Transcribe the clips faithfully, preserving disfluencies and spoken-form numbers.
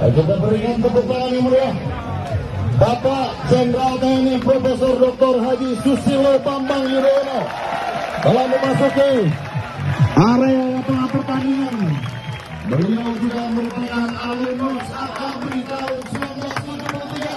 Kita berikan tepuk tangan yang meriah Bapak Jenderal T N I Profesor Doktor Haji Susilo Bambang Yudhoyono telah memasuki area lapangan pertandingan. Beliau juga merupakan alumnus Akabri tahun seribu sembilan ratus tujuh puluh tiga.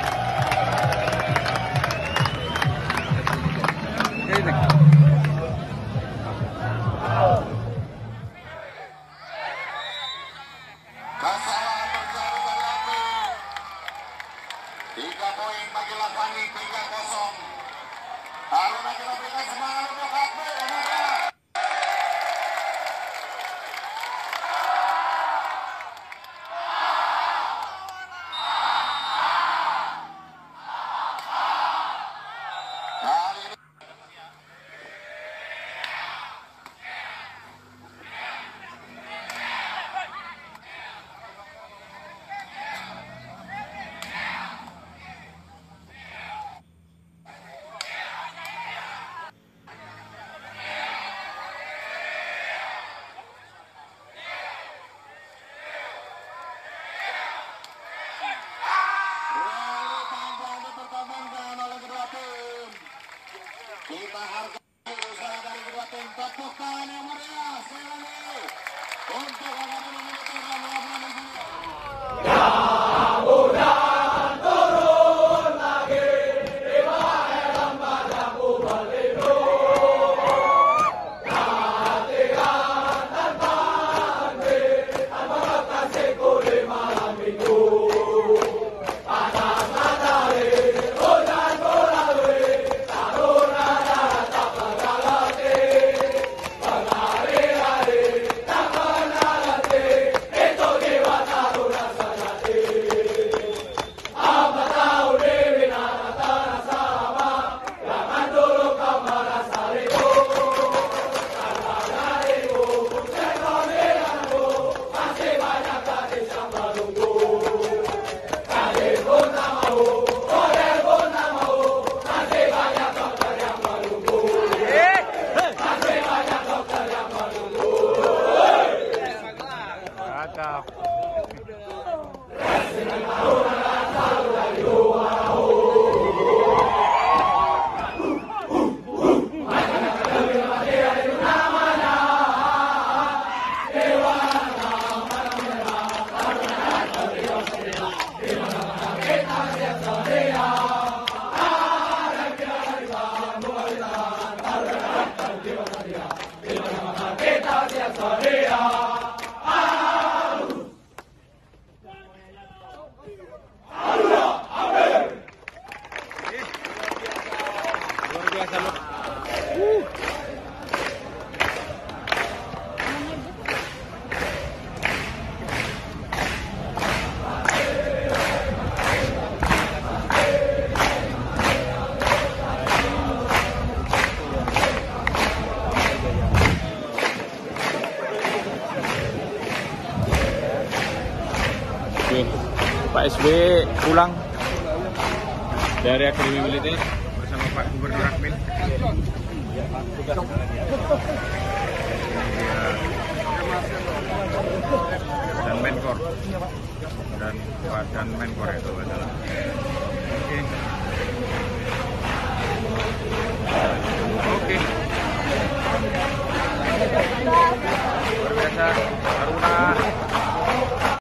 Kesalahan terjadi dari Ambil. Tiga poin bagi Lapani, tiga kosong. Haruna kita berikan semangat untuk Akbil. Kita hargai usaha dari kedua tim. Tepuk tangan yang meriah sekali lagi untuk akan menentukan lawan ini. Mudah turun lagi di dalam padaku berlindung. Latihan tanpa henti tanpa kekasihku di malam minggu. Panas matahari, hujan melalui taruna darat tak pernah letih. Berlari-lari tak pernah letih, itu jiwa taruna sejati. Apa tahu dibina tanah sama, jangan dulu kau merasa ribut. Karena darimu, sekonilanmu, masih banyak gadis yang menunggu. Gadis pun tak mau, model pun tak mau, masih banyak dokter yang menunggu. Masih banyak dokter yang menunggu. Kita siap sedia. Oke, Pak S B pulang dari Akademi Militer bersama Pak Gubernur Akmil. Dan Menkor dan dan Menkor itu adalah